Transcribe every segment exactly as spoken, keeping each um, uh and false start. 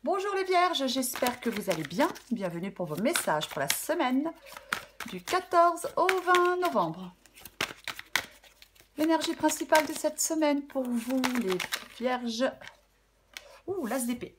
Bonjour les vierges, j'espère que vous allez bien. Bienvenue pour vos messages pour la semaine du quatorze au vingt novembre. L'énergie principale de cette semaine pour vous les vierges. Ouh, l'as d'épée.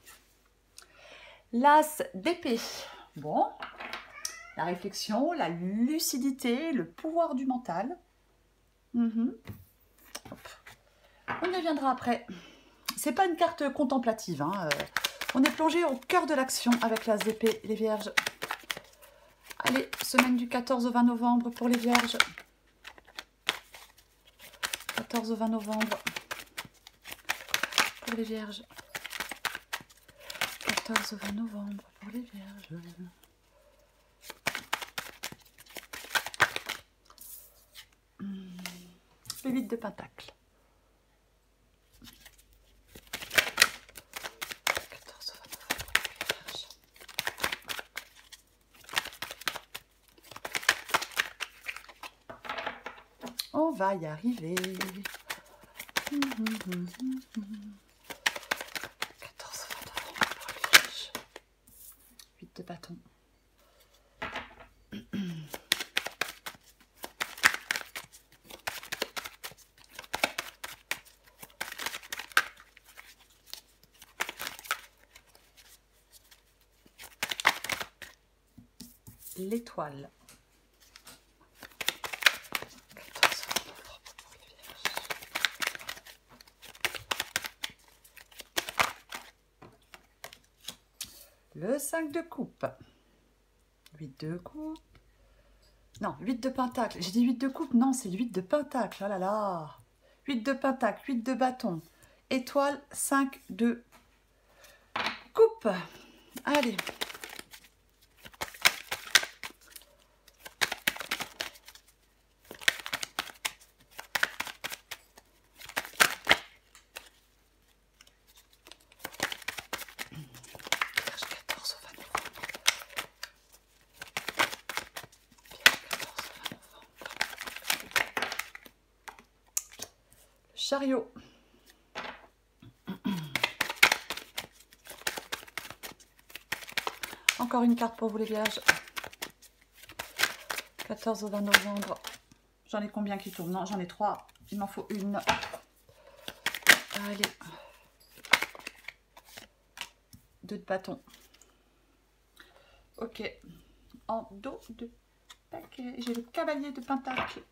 L'as d'épée. Bon, la réflexion, la lucidité, le pouvoir du mental. Mm-hmm. On y reviendra après. C'est pas une carte contemplative, hein. On est plongé au cœur de l'action avec l'as d'épée, les vierges. Allez, semaine du quatorze au vingt novembre pour les vierges. quatorze au vingt novembre pour les vierges. quatorze au vingt novembre pour les vierges. Hmm. Le huit de pentacle. On va y arriver. quatorze vingt novembre pour les vierges. huit de bâton. L'étoile. Le cinq de coupe. huit de coupe. Non, huit de pentacle. J'ai dit huit de coupe. Non, c'est huit de pentacle. Oh là là. huit de pentacle, huit de bâton. Étoile, cinq de coupe. Allez. Chariot. Encore une carte pour vous les vierges. quatorze au vingt novembre. J'en ai combien qui tournent? Non, j'en ai trois. Il m'en faut une. Allez. Deux de bâton. Ok. En dos de paquet. J'ai le cavalier de pentacle.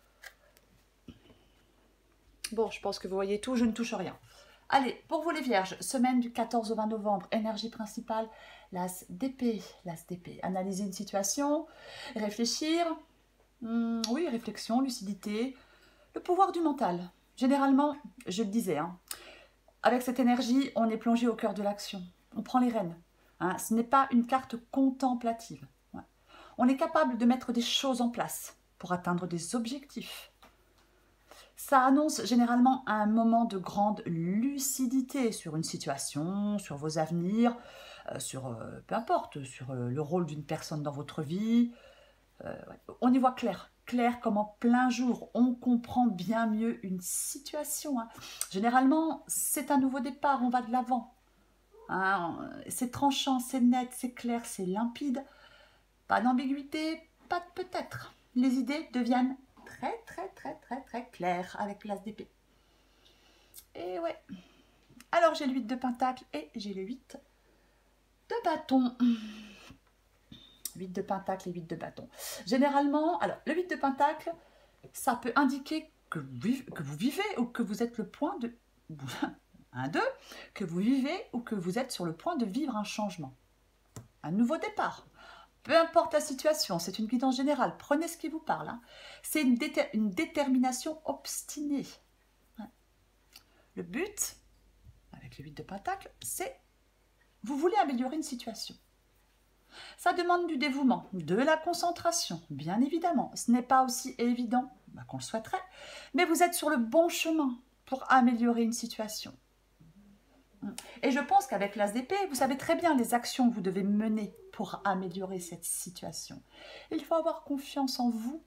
Bon, je pense que vous voyez tout, je ne touche rien. Allez, pour vous les vierges, semaine du quatorze au vingt novembre, énergie principale, l'as d'épée, l'as d'épée. Analyser une situation, réfléchir, hum, oui, réflexion, lucidité, le pouvoir du mental. Généralement, je le disais, hein, avec cette énergie, on est plongé au cœur de l'action. On prend les rênes. Hein, ce n'est pas une carte contemplative. Ouais. On est capable de mettre des choses en place pour atteindre des objectifs. Ça annonce généralement un moment de grande lucidité sur une situation, sur vos avenirs, euh, sur, euh, peu importe, sur euh, le rôle d'une personne dans votre vie. Euh, ouais. On y voit clair, clair comme en plein jour. On comprend bien mieux une situation. Hein. Généralement, c'est un nouveau départ, on va de l'avant. Hein. C'est tranchant, c'est net, c'est clair, c'est limpide. Pas d'ambiguïté, pas de peut-être. Les idées deviennent très très très très très clair avec l'as d'épée. Et ouais. Alors j'ai le huit de pentacle et j'ai le huit de bâton. huit de pentacle et huit de bâton. Généralement, alors le huit de pentacle, ça peut indiquer que vous vivez, que vous vivez ou que vous êtes le point de un, deux, que vous vivez ou que vous êtes sur le point de vivre un changement. Un nouveau départ. Peu importe la situation, c'est une guidance générale. Prenez ce qui vous parle. Hein. C'est une, déter une détermination obstinée. Ouais. Le but, avec le huit de pentacle, c'est vous voulez améliorer une situation. Ça demande du dévouement, de la concentration, bien évidemment. Ce n'est pas aussi évident bah, qu'on le souhaiterait, mais vous êtes sur le bon chemin pour améliorer une situation. Et je pense qu'avec l'as d'épée, vous savez très bien les actions que vous devez mener pour améliorer cette situation. Il faut avoir confiance en vous.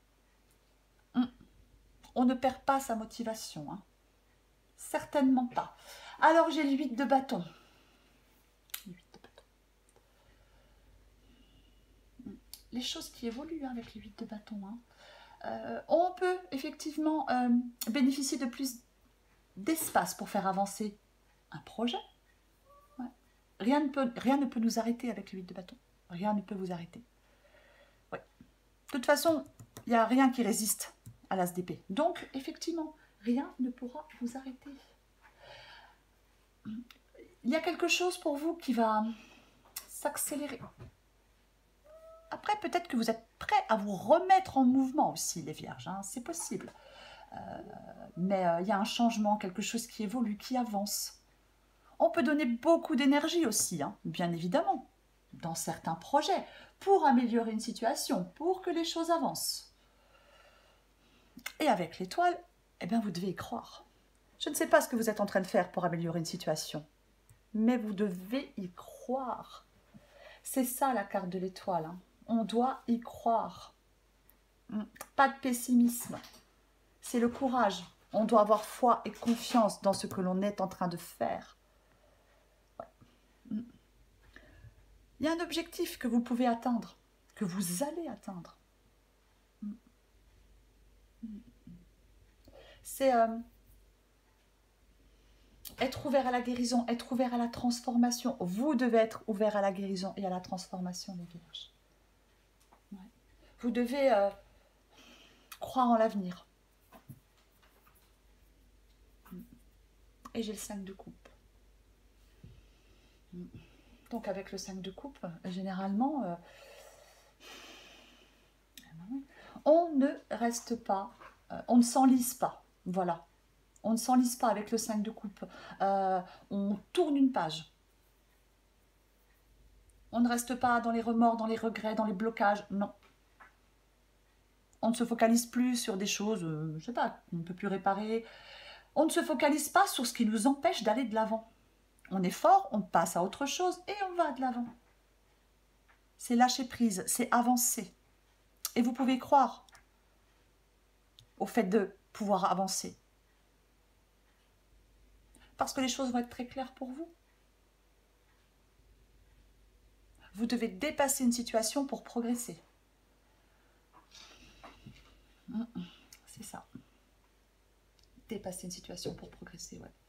On ne perd pas sa motivation. Hein. Certainement pas. Alors j'ai le huit de bâton. les choses qui évoluent hein, avec les huit de bâton. Hein. Euh, on peut effectivement euh, bénéficier de plus d'espace pour faire avancer un projet. Ouais. Rien, ne peut, rien ne peut nous arrêter avec le huit de bâton. Rien ne peut vous arrêter. Ouais. De toute façon, il n'y a rien qui résiste à l'as d'épée. Donc, effectivement, rien ne pourra vous arrêter. Il y a quelque chose pour vous qui va s'accélérer. Après, peut-être que vous êtes prêts à vous remettre en mouvement aussi, les vierges. Hein, c'est possible. Euh, mais euh, il y a un changement, quelque chose qui évolue, qui avance. On peut donner beaucoup d'énergie aussi, hein, bien évidemment, dans certains projets, pour améliorer une situation, pour que les choses avancent. Et avec l'étoile, eh bien, vous devez y croire. Je ne sais pas ce que vous êtes en train de faire pour améliorer une situation, mais vous devez y croire. C'est ça la carte de l'étoile. Hein. On doit y croire. Pas de pessimisme. C'est le courage. On doit avoir foi et confiance dans ce que l'on est en train de faire. Ouais. Il y a un objectif que vous pouvez atteindre, que vous allez atteindre. C'est euh, être ouvert à la guérison, être ouvert à la transformation. Vous devez être ouvert à la guérison et à la transformation, les vierges. Ouais. Vous devez euh, croire en l'avenir. Et j'ai le cinq de coupe. Donc avec le cinq de coupe, généralement, euh, on ne reste pas, euh, on ne s'enlise pas. Voilà. On ne s'enlise pas avec le cinq de coupe. Euh, on tourne une page. On ne reste pas dans les remords, dans les regrets, dans les blocages. Non. On ne se focalise plus sur des choses, euh, je ne sais pas, qu'on ne peut plus réparer. On ne se focalise pas sur ce qui nous empêche d'aller de l'avant. On est fort, on passe à autre chose et on va de l'avant. C'est lâcher prise, c'est avancer. Et vous pouvez croire au fait de pouvoir avancer. Parce que les choses vont être très claires pour vous. Vous devez dépasser une situation pour progresser. C'est ça. Dépasser une situation pour progresser, ouais.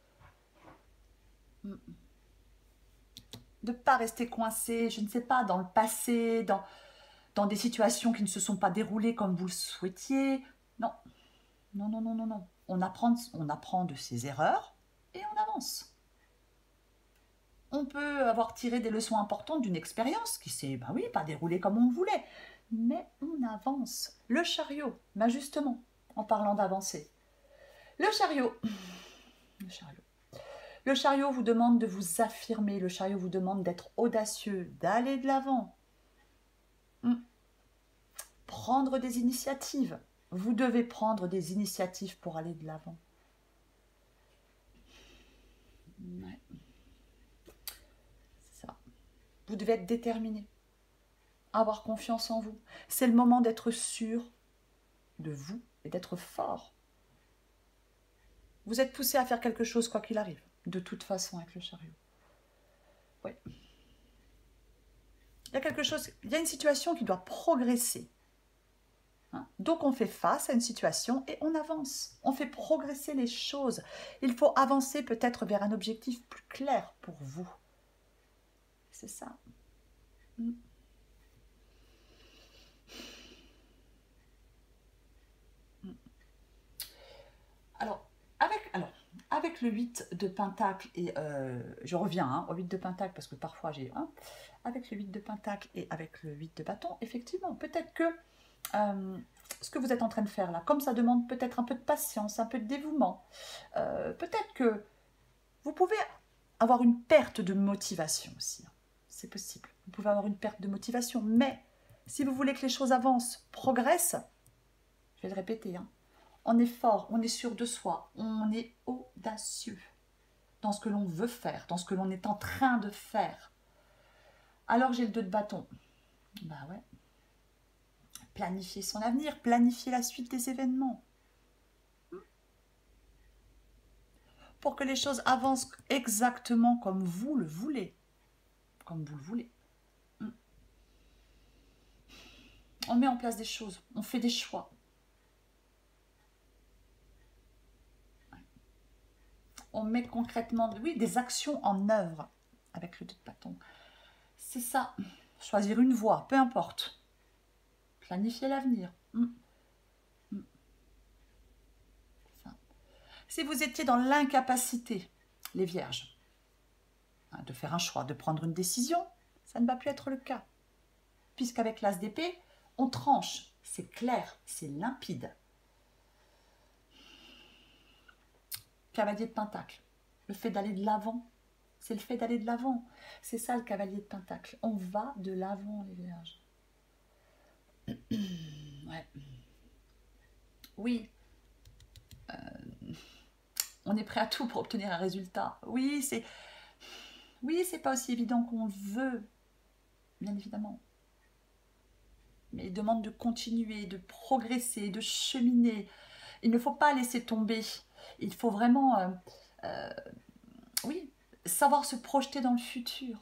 De ne pas rester coincé, je ne sais pas, dans le passé, dans, dans des situations qui ne se sont pas déroulées comme vous le souhaitiez. Non, non, non, non, non, non. On apprend, on apprend de ses erreurs et on avance. On peut avoir tiré des leçons importantes d'une expérience qui s'est, bah oui, pas déroulée comme on le voulait. Mais on avance. Le chariot, bah justement, en parlant d'avancer. Le chariot, le chariot. Le chariot vous demande de vous affirmer, le chariot vous demande d'être audacieux, d'aller de l'avant. Hum. Prendre des initiatives. Vous devez prendre des initiatives pour aller de l'avant. Ouais. C'est ça. Vous devez être déterminé, avoir confiance en vous. C'est le moment d'être sûr de vous et d'être fort. Vous êtes poussé à faire quelque chose quoi qu'il arrive. De toute façon avec le chariot. Oui. Il y a quelque chose, il y a une situation qui doit progresser. Hein? Donc on fait face à une situation et on avance. On fait progresser les choses. Il faut avancer peut-être vers un objectif plus clair pour vous. C'est ça. Mm. Mm. Alors, avec... Alors, Avec le huit de Pentacle, et euh, je reviens hein, au huit de Pentacle parce que parfois j'ai... Hein, avec le huit de Pentacle et avec le huit de bâton, effectivement, peut-être que euh, ce que vous êtes en train de faire là, comme ça demande peut-être un peu de patience, un peu de dévouement, euh, peut-être que vous pouvez avoir une perte de motivation aussi. Hein. C'est possible. Vous pouvez avoir une perte de motivation, mais si vous voulez que les choses avancent, progressent, je vais le répéter, hein, on est fort, on est sûr de soi, on est audacieux dans ce que l'on veut faire, dans ce que l'on est en train de faire. Alors j'ai le deux de bâton. Bah ouais. Planifier son avenir, planifier la suite des événements. Pour que les choses avancent exactement comme vous le voulez. Comme vous le voulez. On met en place des choses, on fait des choix. On met concrètement, oui, des actions en œuvre avec le deux de bâton. C'est ça, choisir une voie, peu importe. Planifier l'avenir. Mm. Mm. Si vous étiez dans l'incapacité, les vierges, hein, de faire un choix, de prendre une décision, ça ne va plus être le cas. Puisqu'avec l'as d'épée, on tranche, c'est clair, c'est limpide. Cavalier de Pentacle, le fait d'aller de l'avant, c'est le fait d'aller de l'avant. C'est ça le cavalier de Pentacle. On va de l'avant, les vierges. Ouais. Oui. Euh, on est prêt à tout pour obtenir un résultat. Oui, c'est oui, c'est pas aussi évident qu'on veut, bien évidemment. Mais il demande de continuer, de progresser, de cheminer. Il ne faut pas laisser tomber. Il faut vraiment, euh, euh, oui, savoir se projeter dans le futur.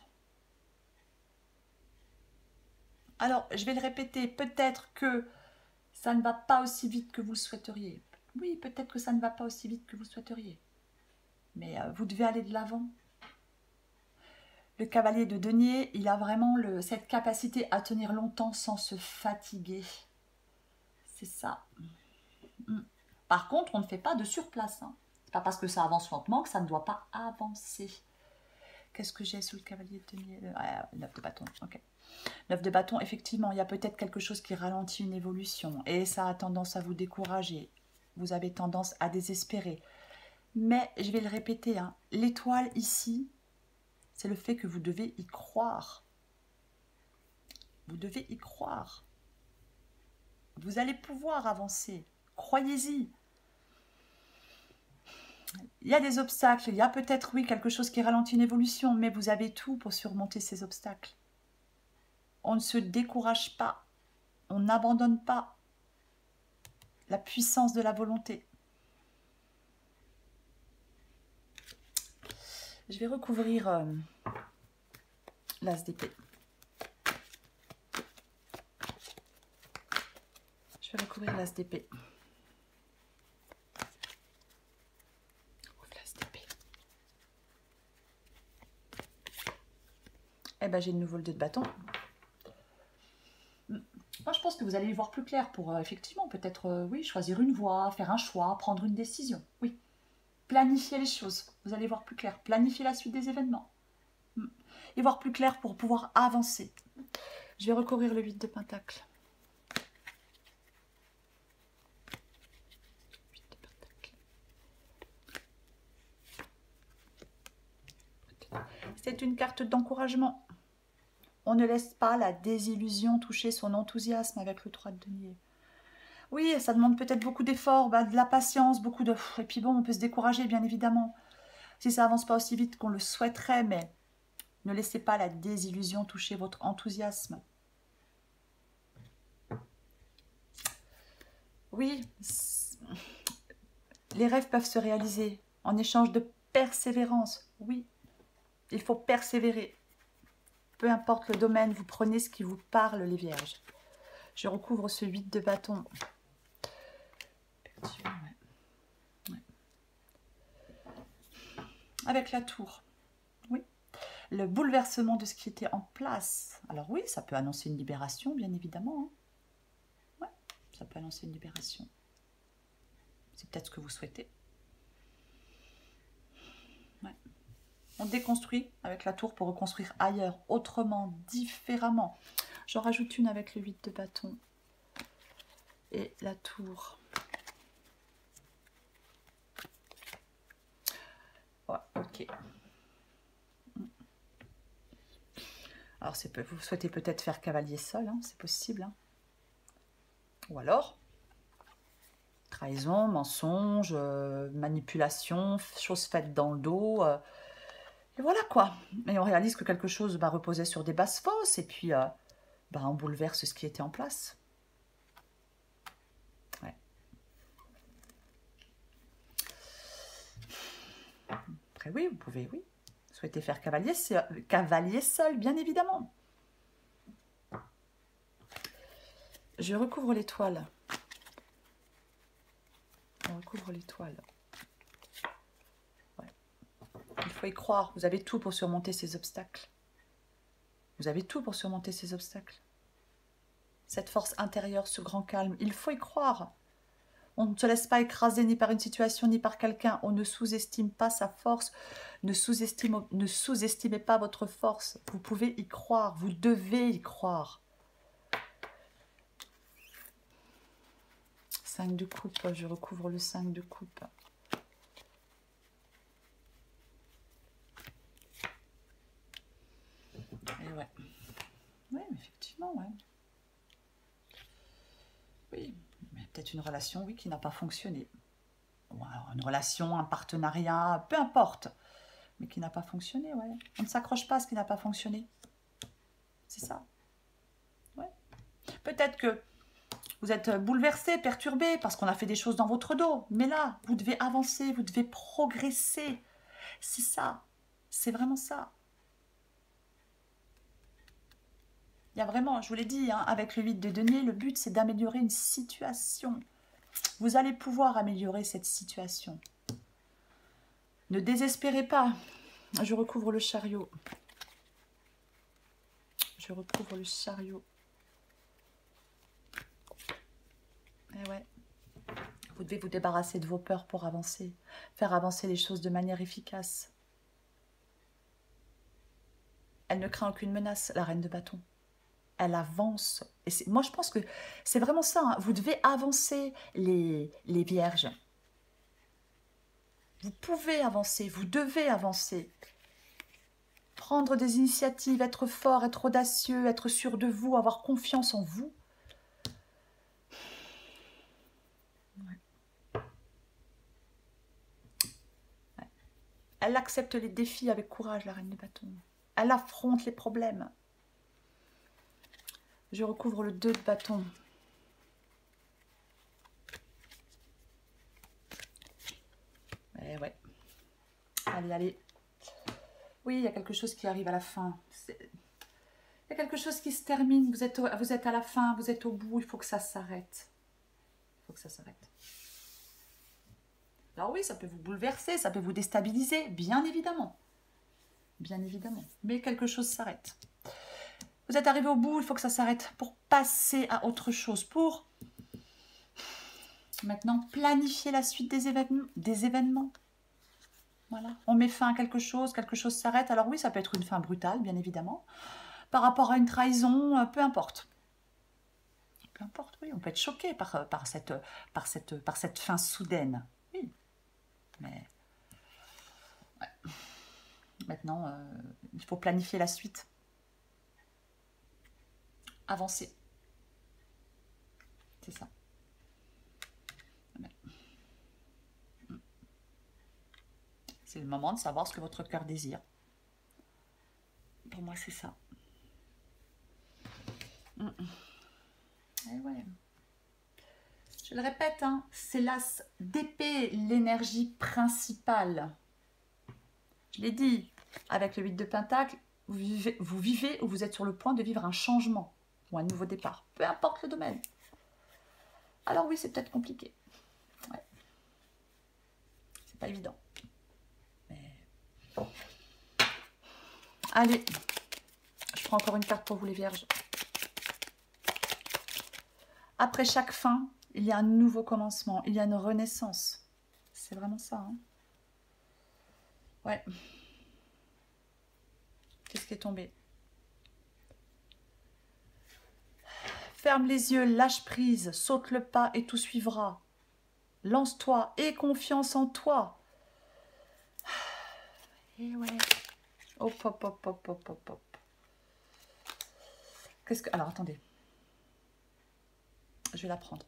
Alors, je vais le répéter, peut-être que ça ne va pas aussi vite que vous le souhaiteriez. Oui, peut-être que ça ne va pas aussi vite que vous le souhaiteriez. Mais euh, vous devez aller de l'avant. Le cavalier de denier, il a vraiment le, cette capacité à tenir longtemps sans se fatiguer. C'est ça. Par contre, on ne fait pas de surplace. Hein. C'est pas parce que ça avance lentement que ça ne doit pas avancer. Qu'est-ce que j'ai sous le cavalier de denier? ah, neuf de bâton, ok. neuf de bâton, effectivement, il y a peut-être quelque chose qui ralentit une évolution. Et ça a tendance à vous décourager. Vous avez tendance à désespérer. Mais, je vais le répéter, hein, l'étoile ici, c'est le fait que vous devez y croire. Vous devez y croire. Vous allez pouvoir avancer. Croyez-y. Il y a des obstacles. Il y a peut-être, oui, quelque chose qui ralentit une évolution, mais vous avez tout pour surmonter ces obstacles. On ne se décourage pas. On n'abandonne pas la puissance de la volonté. Je vais recouvrir euh, l'as d'épée. Je vais recouvrir l'as d'épée. L'as d'épée. Eh ben, j'ai de nouveau le deux de bâton. Moi, je pense que vous allez y voir plus clair pour, euh, effectivement, peut-être, euh, oui, choisir une voie, faire un choix, prendre une décision. Oui. Planifier les choses. Vous allez voir plus clair. Planifier la suite des événements. Et voir plus clair pour pouvoir avancer. Je vais recouvrir le huit de pentacle. huit de pentacle. C'est une carte d'encouragement. On ne laisse pas la désillusion toucher son enthousiasme avec le trois de denier. Oui, ça demande peut-être beaucoup d'efforts, bah, de la patience, beaucoup de... Et puis bon, on peut se décourager, bien évidemment. Si ça avance pas aussi vite qu'on le souhaiterait, mais ne laissez pas la désillusion toucher votre enthousiasme. Oui, les rêves peuvent se réaliser en échange de persévérance. Oui, il faut persévérer. Peu importe le domaine, vous prenez ce qui vous parle, les vierges. Je recouvre ce huit de bâton. Avec la tour. Oui. Le bouleversement de ce qui était en place. Alors oui, ça peut annoncer une libération, bien évidemment. Hein. Ouais, ça peut annoncer une libération. C'est peut-être ce que vous souhaitez. Ouais. On déconstruit avec la tour pour reconstruire ailleurs, autrement, différemment. J'en rajoute une avec le huit de bâton. Et la tour. Ouais, ok. Alors, peu, vous souhaitez peut-être faire cavalier seul, hein, c'est possible. Hein. Ou alors, trahison, mensonge, euh, manipulation, choses faites dans le dos. Euh, et voilà quoi. Et on réalise que quelque chose bah, reposait sur des bases fausses. Et puis, euh, bah, on bouleverse ce qui était en place. Ouais. Après, oui, vous pouvez, oui. Souhaitez faire cavalier, cavalier seul, bien évidemment. Je recouvre l'étoile. On recouvre l'étoile. Ouais. Il faut y croire. Vous avez tout pour surmonter ces obstacles. Vous avez tout pour surmonter ces obstacles. Cette force intérieure, ce grand calme, il faut y croire. On ne se laisse pas écraser ni par une situation ni par quelqu'un. On ne sous-estime pas sa force. Ne sous-estime, ne sous-estimez pas votre force. Vous pouvez y croire. Vous devez y croire. cinq de coupe. Je recouvre le cinq de coupe. Et ouais. Oui, effectivement, ouais. Oui. Peut-être une relation, oui, qui n'a pas fonctionné. Ou alors une relation, un partenariat, peu importe. Mais qui n'a pas fonctionné, ouais. On ne s'accroche pas à ce qui n'a pas fonctionné. C'est ça. Ouais. Peut-être que vous êtes bouleversé, perturbé, parce qu'on a fait des choses dans votre dos. Mais là, vous devez avancer, vous devez progresser. C'est ça. C'est vraiment ça. Il y a vraiment, je vous l'ai dit, hein, avec le huit de denier, le but c'est d'améliorer une situation. Vous allez pouvoir améliorer cette situation. Ne désespérez pas. Je recouvre le chariot. Je recouvre le chariot. Et ouais. Vous devez vous débarrasser de vos peurs pour avancer. Faire avancer les choses de manière efficace. Elle ne craint aucune menace, la reine de bâton. Elle avance. Et moi, je pense que c'est vraiment ça. Hein. Vous devez avancer, les, les vierges. Vous pouvez avancer, vous devez avancer. Prendre des initiatives, être fort, être audacieux, être sûr de vous, avoir confiance en vous. Ouais. Ouais. Elle accepte les défis avec courage, la reine de bâton. Elle affronte les problèmes. Je recouvre le deux de bâton. Eh ouais. Allez, allez. Oui, il y a quelque chose qui arrive à la fin. Il y a quelque chose qui se termine. Vous êtes, au, vous êtes à la fin, vous êtes au bout. Il faut que ça s'arrête. Il faut que ça s'arrête. Alors oui, ça peut vous bouleverser, ça peut vous déstabiliser, bien évidemment. Bien évidemment. Mais quelque chose s'arrête. Vous êtes arrivé au bout, il faut que ça s'arrête pour passer à autre chose. Pour maintenant planifier la suite des événements. Des événements. Voilà. On met fin à quelque chose, quelque chose s'arrête. Alors oui, ça peut être une fin brutale, bien évidemment. Par rapport à une trahison, peu importe. Peu importe, oui. On peut être choqué par, par, cette, par, cette, par cette fin soudaine. Oui. Mais ouais. Maintenant, euh, il faut planifier la suite. Avancer. C'est ça. C'est le moment de savoir ce que votre cœur désire. Pour moi, c'est ça. Mm. Et ouais. Je le répète, hein, c'est l'as d'épée, l'énergie principale. Je l'ai dit, avec le huit de pentacle, vous vivez, vous vivez ou vous êtes sur le point de vivre un changement ou un nouveau départ. Peu importe le domaine. Alors oui, c'est peut-être compliqué. Ouais. C'est pas évident. Mais... Allez, je prends encore une carte pour vous les vierges. Après chaque fin, il y a un nouveau commencement, il y a une renaissance. C'est vraiment ça. Hein. Ouais. Qu'est-ce qui est tombé? Ferme les yeux, lâche prise, saute le pas et tout suivra. Lance-toi, aie confiance en toi. Et ouais. Hop, hop, hop, hop, hop, hop, hop. Qu'est-ce que... Alors, attendez. Je vais la prendre.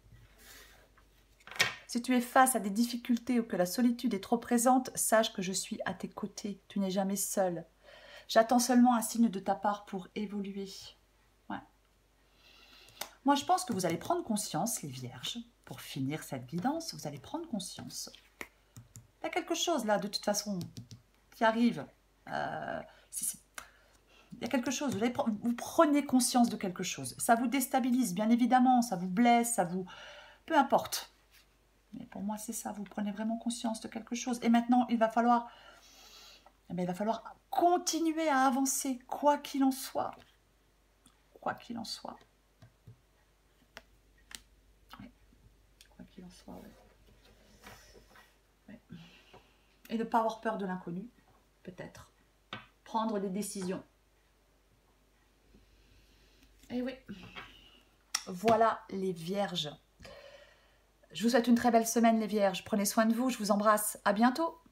Si tu es face à des difficultés ou que la solitude est trop présente, sache que je suis à tes côtés. Tu n'es jamais seul. J'attends seulement un signe de ta part pour évoluer. Ouais. Moi, je pense que vous allez prendre conscience, les vierges, pour finir cette guidance, vous allez prendre conscience. Il y a quelque chose là, de toute façon, qui arrive. Euh, si y a quelque chose, vous, avez, vous prenez conscience de quelque chose. Ça vous déstabilise, bien évidemment, ça vous blesse, ça vous... Peu importe. Mais pour moi, c'est ça, vous prenez vraiment conscience de quelque chose. Et maintenant, il va falloir... Eh bien, il va falloir continuer à avancer, quoi qu'il en soit. Quoi qu'il en soit. Oui. Quoi qu'il en soit, oui. Oui. Et ne pas avoir peur de l'inconnu, peut-être. Prendre des décisions. Et oui. Voilà les vierges. Je vous souhaite une très belle semaine les vierges. Prenez soin de vous, je vous embrasse. À bientôt.